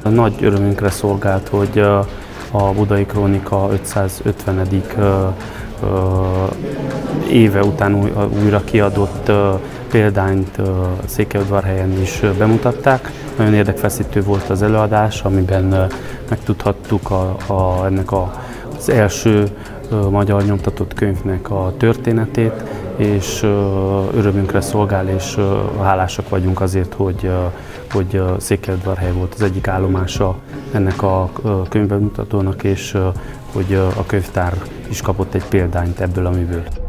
Nagy örömünkre szolgált, hogy a Budai Krónika 550. éve után újra kiadott példányt Székelyudvarhelyen is bemutatták. Nagyon érdekfeszítő volt az előadás, amiben megtudhattuk ennek az első magyar nyomtatott könyvnek a történetét, és örömünkre szolgál, és hálásak vagyunk azért, hogy Székelyudvarhely volt az egyik állomása ennek a könyvbemutatónak, és hogy a könyvtár is kapott egy példányt ebből a műből.